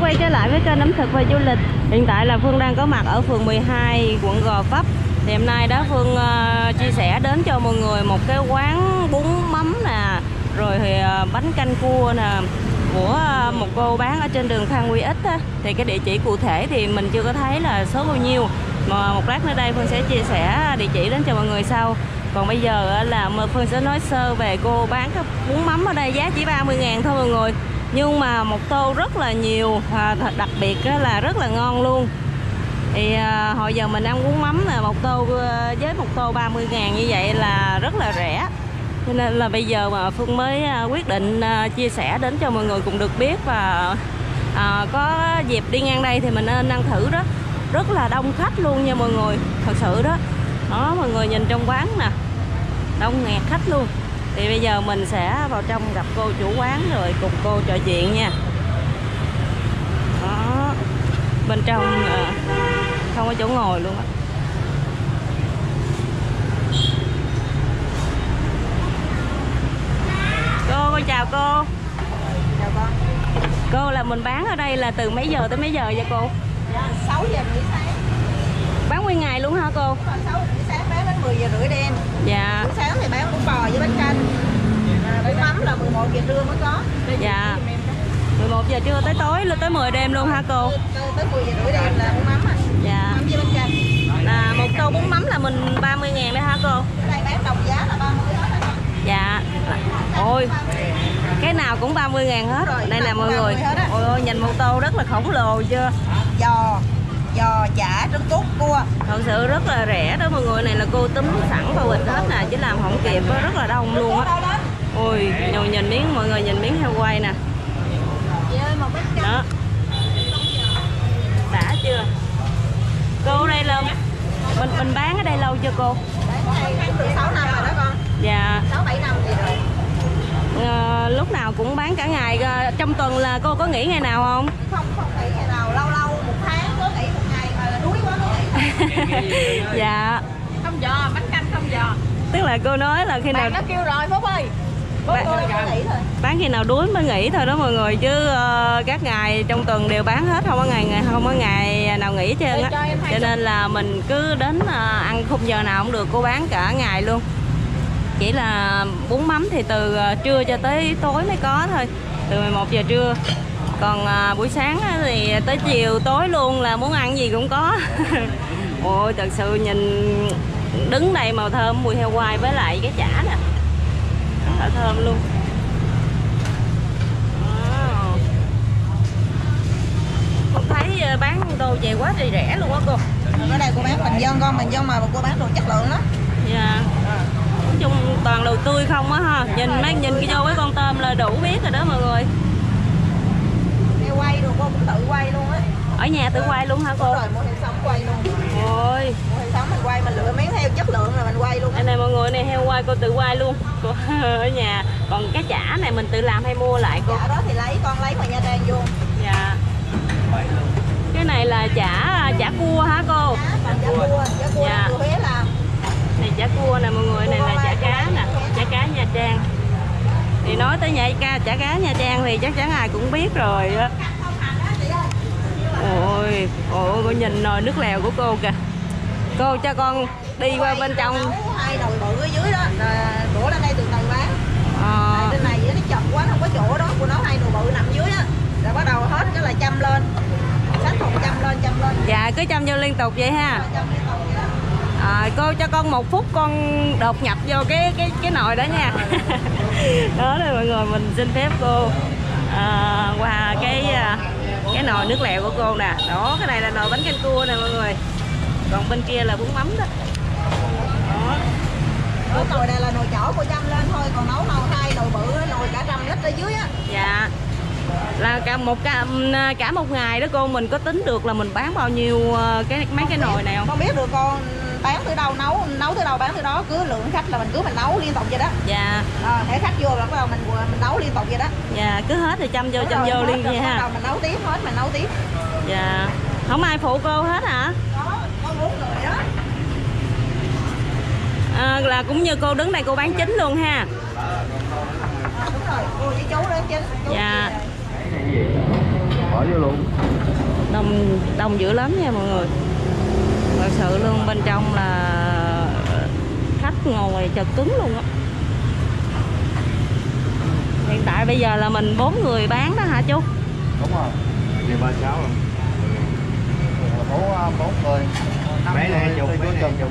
quay trở lại với kênh ẩm thực và du lịch. Hiện tại là Phương đang có mặt ở phường 12 quận Gò Vấp. Thì hôm nay đó Phương chia sẻ đến cho mọi người một cái quán bún mắm nè, rồi thì bánh canh cua nè của một cô bán ở trên đường Phan Huy Ích á. Thì cái địa chỉ cụ thể thì mình chưa có thấy là số bao nhiêu, mà một lát nữa đây Phương sẽ chia sẻ địa chỉ đến cho mọi người sau. Còn bây giờ là Phương sẽ nói sơ về cô bán cái bún mắm ở đây, giá chỉ 30.000 thôi mọi người. Nhưng mà một tô rất là nhiều, đặc biệt là rất là ngon luôn. Thì hồi giờ mình ăn bún mắm là một tô với một tô 30.000 như vậy là rất là rẻ. Cho nên là bây giờ mà Phương mới quyết định chia sẻ đến cho mọi người cùng được biết. Và có dịp đi ngang đây thì mình nên ăn thử đó. Rất là đông khách luôn nha mọi người, thật sự đó. Đó mọi người nhìn trong quán nè, đông nghẹt khách luôn. Thì bây giờ mình sẽ vào trong gặp cô chủ quán rồi cùng cô trò chuyện nha. Đó, bên trong không có chỗ ngồi luôn á. Cô chào cô. Chào con. Cô là mình bán ở đây là từ mấy giờ tới mấy giờ vậy cô? 6 giờ rưỡi sáng. Bán nguyên ngày luôn hả cô? 6 giờ rưỡi sáng bán đến 10 giờ rưỡi đêm. Dạ. Buổi sáng thì bán bún bò với bánh canh. Bún mắm là 11 giờ trưa mới có. Dạ. 11 giờ trưa tới tối lên tới 10 đêm luôn hả cô? Tới 10 giờ rưỡi đêm là bún mắm à. Dạ. Mắm với bánh canh. Là một tô bún mắm là mình 30.000 đấy hả cô? Ở đây bán đồng giá là 30 hết rồi. Dạ. Ôi, cái nào cũng 30.000 hết. Rồi, đây là mọi người. Ôi ôi, nhìn một tô rất là khổng lồ chưa? Giò, chả, trứng cút, cua. Thật sự rất là rẻ đó mọi người. Này là cô túm sẵn vào bịch hết nè, chứ làm không kịp đó, rất là đông luôn á. Ôi, nhìn miếng, mọi người nhìn miếng heo quay nè. Đó. Đã chưa? Cô đây là mình bán ở đây lâu chưa cô? Bán được 6 năm rồi đó con. Dạ. 6-7 năm gì rồi. Lúc nào cũng bán cả ngày. Trong tuần là cô có nghỉ ngày nào không? Không nghỉ ngày nào, lâu lâu một tháng có nghỉ một ngày mà là đuối quá có nghỉ. Dạ. Không giò, bánh canh không giò. Tức là cô nói là khi nào nó kêu rồi Phúc ơi. Bán khi nào đuối mới nghỉ thôi đó mọi người, chứ các ngày trong tuần đều bán hết, không có ngày nào nghỉ hết trơn á. Cho nên là mình cứ đến ăn khung giờ nào cũng được, cô bán cả ngày luôn. Chỉ là bún mắm thì từ trưa cho tới tối mới có thôi, từ 11 giờ trưa. Còn buổi sáng thì tới chiều tối luôn, là muốn ăn gì cũng có. Ôi thật sự nhìn đứng đây màu thơm, mùi heo quay với lại cái chả nè, rất là thơm luôn. Con thấy bán đồ vậy quá thì rẻ luôn á cô. Ở đây cô bán bình dân con, bình dân mà cô bán đồ chất lượng đó. Dạ. Nói chung toàn đồ tươi không á ha. Nhìn cái vô cái con tôm là đủ biết rồi đó mọi người. Heo quay rồi cô cũng tự quay luôn á. Ở nhà tự quay luôn hả cô? Rồi mua heo sống quay luôn. Ôi. Mua heo sống mình quay, mình lựa miếng heo chất lượng là mình quay luôn. Đây này mọi người, này heo quay cô tự quay luôn. Cô ở nhà. Còn cái chả này mình tự làm hay mua lại cô? Chả đó thì con lấy ngoài Nha Trang vô. Dạ. Cái này là chả cua hả cô? Chả cua dạ. Huế làm. Này chả cua nè mọi người, này là chả cá nè, chả cá Nha Trang. Thì nói tới chả cá Nha Trang thì chắc chắn ai cũng biết rồi á. Ôi, cô nhìn nồi nước lèo của cô kìa. Cô cho con đi qua bên trong. 2 nồi bự ở dưới đó, đổ lên đây từ từ bán. Trên này nó chật quá, không có chỗ đó, cô nói 2 nồi bự nằm dưới á. Rồi bắt đầu hết cái là châm lên. Sách thùng châm lên. Dạ, cứ châm vô liên tục vậy ha. Cô cho con 1 phút con đột nhập vô cái nồi đó nha. Đó là mọi người, mình xin phép cô qua cái nồi nước lèo của cô nè. Đó, cái này là nồi bánh canh cua nè mọi người. Còn bên kia là bún mắm đó. Đó, nồi này là nồi chảo cô châm lên thôi, còn nấu 2 nồi bự, nồi cả 100 lít ở dưới á. Dạ. Là cả một ngày đó cô, mình có tính được là mình bán bao nhiêu mấy cái nồi này không? Không biết được con, bán từ đâu nấu từ đâu bán từ đó, cứ lượng khách là mình nấu liên tục vậy đó. Dạ. Để khách vô là bắt đầu mình nấu liên tục vậy đó. Dạ, cứ hết thì châm vô liên vậy ha. Bắt đầu mình nấu tiếp hết, mình nấu tiếp. Dạ. Không ai phụ cô hết hả? Có 4 người đó. Là cũng như cô đứng đây cô bán chính luôn ha. Đúng rồi, cô với chú đến chính. Dạ. bỏ vô luôn. Đông dữ lắm nha mọi người, thật sự luôn. Bên trong là khách ngồi chật cứng luôn á. Hiện tại bây giờ là mình 4 người bán đó hả chú? Đúng rồi, về 36 rồi. 4 người. Mấy này chục, mấy này chục.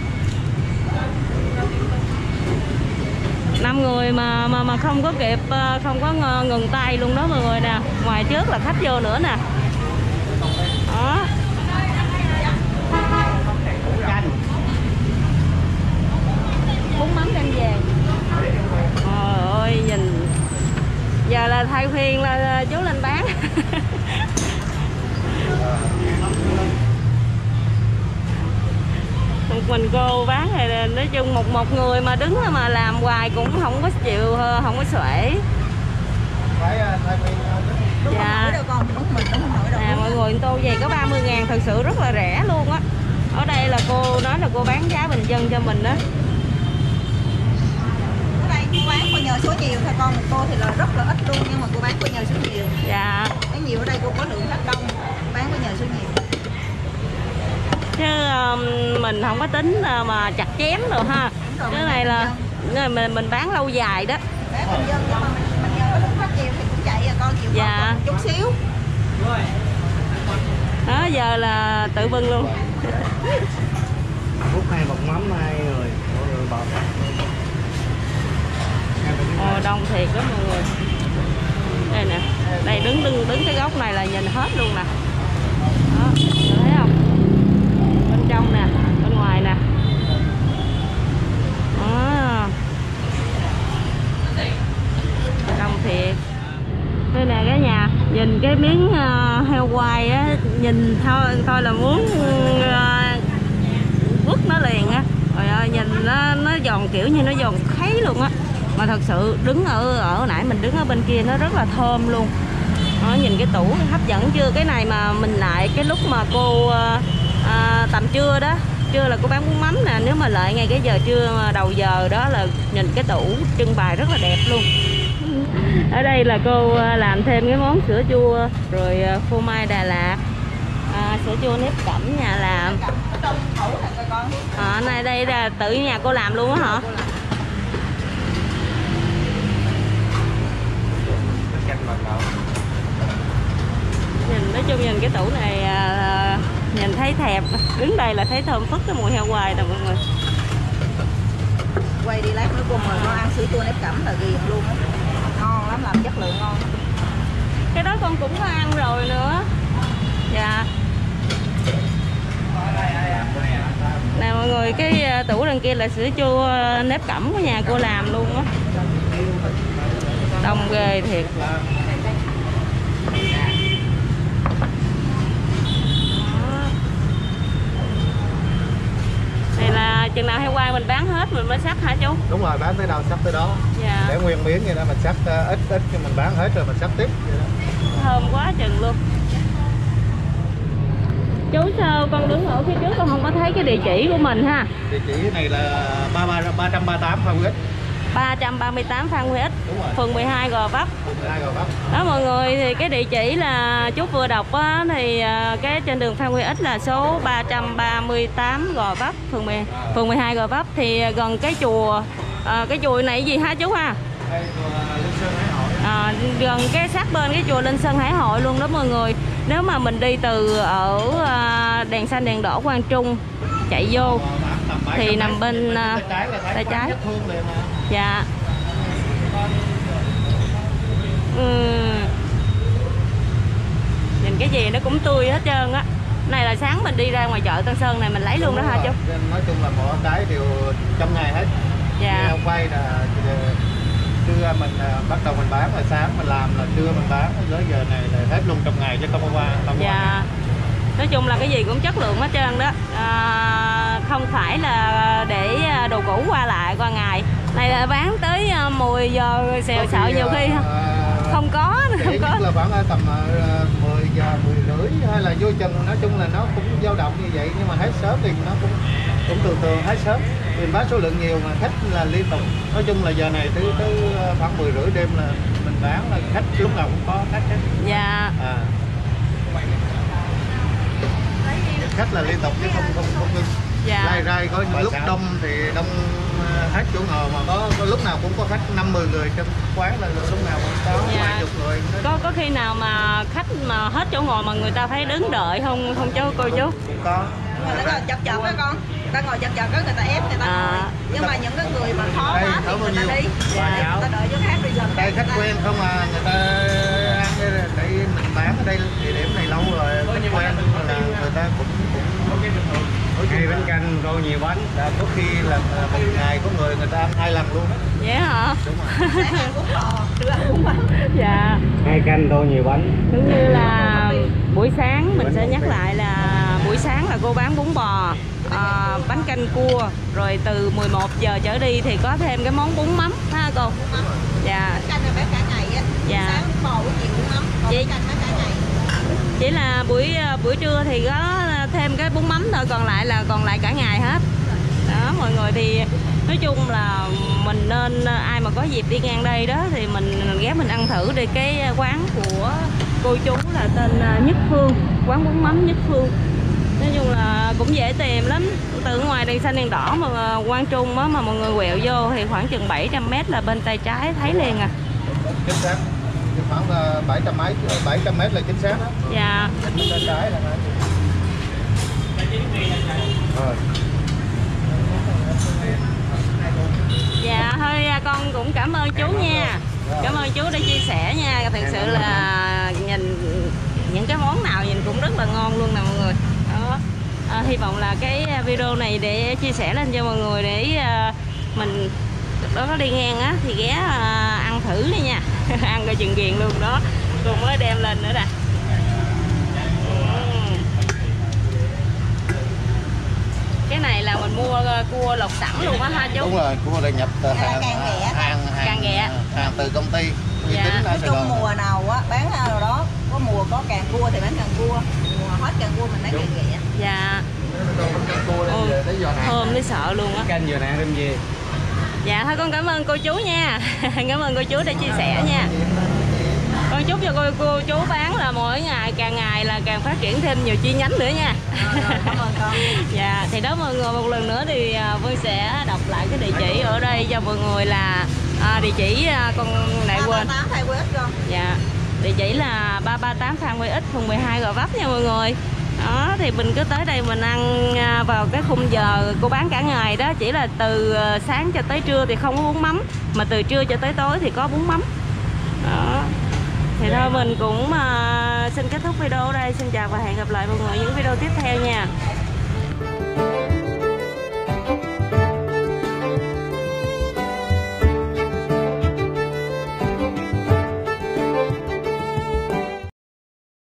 5 người mà không có kịp, không có ngừng tay luôn đó mọi người nè. Ngoài trước là khách vô nữa nè. Đó. Bún mắm canh vàng. Trời ơi nhìn. Giờ là thay phiên là chú lên bán. Một mình cô bán thì nói chung một người mà đứng mà làm hoài cũng không có chịu, không có xuể. Dạ. Nè mọi người, tô về có 30.000, thật sự rất là rẻ luôn á. Ở đây là cô nói là cô bán giá bình dân cho mình đó. Ở đây cô bán cô nhờ số nhiều thôi con, cô thì là rất là ít luôn, nhưng mà cô bán cô nhờ số nhiều. Dạ. Bán nhiều ở đây cô có lượng khách đông, bán cô nhờ số nhiều. Chứ mình không có tính mà chặt chém rồi ha. Rồi, cái này là mình bán lâu dài đó. Bán bình dân, nhưng mà mình nhờ có lượng khách nhiều thì cũng chạy à con, chịu dạ. Một chút xíu. Đó giờ là tự bưng luôn. Phút 2 bọc mắm 2 người. Ồ, đông thiệt đó mọi người. Đây nè, đây đứng cái góc này là nhìn hết luôn nè. Đó, thấy không? Bên trong nè, bên ngoài nè. Đó. Đông thiệt. Đây nè cả nhà, nhìn cái miếng heo quay á, nhìn thôi là muốn quất nó liền á. Trời ơi, nhìn nó giòn kiểu như nó giòn kháy luôn á. Mà thật sự đứng ở nãy mình đứng ở bên kia nó rất là thơm luôn. Đó, nhìn cái tủ hấp dẫn chưa? Cái này mà mình lại cái lúc mà cô tầm trưa đó, trưa là cô bán bún mắm nè, nếu mà lại ngay cái giờ trưa đầu giờ đó là nhìn cái tủ trưng bày rất là đẹp luôn. Ở đây là cô làm thêm cái món sữa chua, rồi phô mai Đà Lạt, sữa chua nếp cẩm nhà làm. Này đây là tự nhà cô làm luôn á hả? Nhìn nói chung nhìn cái tủ này nhìn thấy thèm, đứng đây là thấy thơm phức cái mùi heo quay nè mọi người. Quay đi lát nữa cô mời con ăn sữa chua nếp cẩm là ghiền luôn á, ngon lắm, làm chất lượng ngon. Cái đó con cũng có ăn rồi nữa. Dạ. Nè mọi người, cái tủ đằng kia là sữa chua nếp cẩm của nhà cô làm luôn á. Đông ghê thiệt. Này là chừng nào heo quay mình bán hết mình mới sắp hả chú? Đúng rồi, bán tới đâu sắp tới đó. Dạ. Để nguyên miếng vậy đó, mình sắp ít cho mình bán hết rồi mình sắp tiếp vậy đó. Thơm quá chừng luôn. Chú sao con đứng ở phía trước con không có thấy cái địa chỉ của mình ha? Địa chỉ này là 338 Phan Huy Ích. 338 Phan Huy Ích, phường 12 Gò Vấp. Đó mọi người, thì cái địa chỉ là chú vừa đọc á, thì cái trên đường Phan Huy Ích là số 338 Gò Vấp, phường 12 Gò Vấp, thì gần cái chùa cái chùa này gì hả chú ha? Gần cái sát bên cái chùa Linh Sơn Hải Hội luôn đó mọi người. Nếu mà mình đi từ ở đèn xanh đèn đỏ Quang Trung chạy vô thì nằm bên tay trái. Dạ. Nhìn cái gì nó cũng tươi hết trơn á. Này là sáng mình đi ra ngoài chợ Tân Sơn này mình lấy luôn đó hả chú? Nói chung là mỗi cái đều trong ngày hết. Dạ. Heo quay là trưa mình bắt đầu mình bán, là sáng mình làm là trưa mình bán, tới giờ này là hết luôn trong ngày chứ không có qua. Dạ. Nói chung là cái gì cũng chất lượng hết trơn đó. Không phải là để đồ cũ qua lại qua ngày. Này là bán tới 10 giờ sợ nhiều khi không có. Không có là khoảng tầm 10 giờ 10 rưỡi hay là vô chừng, nói chung là nó cũng dao động như vậy, nhưng mà hết sớm thì nó cũng thường hết sớm. Mình bán số lượng nhiều mà khách là liên tục. Nói chung là giờ này tới khoảng 10 rưỡi đêm là mình bán, là khách lúc nào cũng có khách hết. Dạ. khách là liên tục chứ không ngưng. Dạ. Lai rai có những lúc đông thì đông hết chỗ ngồi, mà có lúc nào cũng có khách 5-10 người trong quán, là lúc nào cũng có Dạ. vài chục người. Có khi nào mà khách mà hết chỗ ngồi mà người ta phải đứng đợi không chú cô chú? Cũng có. Nhưng mà nó ngồi chật chật đó con, người ta ngồi chật chật đó, người ta ép người ta ngồi. Nhưng mà những cái người mà khó Đây, quá thì người ta nhiêu? đi, người ta đợi chỗ khác đi lần. Đây khách quen không à, người ta ăn đây mình bán ở đây địa điểm này lâu rồi, khách quen là người ta cũng Hai bánh canh, rau nhiều bánh. đã có khi là một ngày có người ta ăn 2 lần luôn. Vậy hả? Đúng rồi. Sáng ăn bún bò, trưa ăn bún bánh. Dạ. 2 canh, rau nhiều bánh. Cũng như là buổi sáng mình sẽ nhắc lại là buổi sáng là cô bán bún bò, bánh canh cua, rồi từ 11 giờ trở đi thì có thêm cái món bún mắm ha cô. Dạ. Canh là bán cả ngày á. Dạ. Sáng bún bò, buổi chiều bún mắm, còn Chị- bánh canh bán cả ngày. Chỉ là buổi trưa thì có thêm cái bún mắm thôi, còn lại cả ngày hết. Đó mọi người, thì nói chung là mình nên ai mà có dịp đi ngang đây đó thì mình ghé mình ăn thử đi cái quán của cô chú là tên Nhất Phương, quán bún mắm Nhất Phương. Nói chung là cũng dễ tìm lắm, từ ngoài đèn xanh đèn đỏ mà Quang Trung á, mà mọi người quẹo vô thì khoảng chừng 700 m là bên tay trái thấy liền à. Chính xác. Khoảng là 700 mét là chính xác đó. Dạ. Bên trái là rồi. Dạ thôi con cũng cảm ơn chú nha. Cảm ơn chú đã chia sẻ nha. Thật sự là nhìn những cái món nào nhìn cũng rất là ngon luôn nè mọi người. Đó. Hy vọng là cái video này để chia sẻ lên cho mọi người để mình đó có đi ngang á thì ghé ăn thử đi nha. Ăn coi chừng ghiền luôn đó. Còn mới đem lên nữa nè. Cái này là mình mua cua lột sẵn luôn á ha chú? Đúng rồi, cua là nhập từ Càng ghẹ. hàng từ công ty uy Dạ. tín ở Nói Sài chung Gòn. mùa nào á, bán nào đó, có mùa có càng cua thì bán càng cua, mùa hết càng cua mình bán càng ghẹ. Dạ. Cua Ồ, đây lấy giò nạc. thơm thấy sợ luôn á. Canh vừa nè đem về. Dạ thôi con cảm ơn cô chú nha. Cảm ơn cô chú đã chia sẻ nha. Con chúc cho cô chú bán là mỗi ngày là càng phát triển thêm nhiều chi nhánh nữa nha. Rồi, cảm ơn con. Dạ thì đó mọi người, một lần nữa thì Vân sẽ đọc lại cái địa chỉ ở đây cho mọi người là địa chỉ con lại quên. 338 thay quên con. Dạ, địa chỉ là 338 Phan Huy Ích, phường 12 Gò Vấp nha mọi người. Đó thì mình cứ tới đây mình ăn vào cái khung giờ cô bán cả ngày đó, chỉ là từ sáng cho tới trưa thì không có bún mắm, mà từ trưa cho tới tối thì có bún mắm. Đó. Thì thôi mình cũng xin kết thúc video ở đây. Xin chào và hẹn gặp lại mọi người những video tiếp theo nha.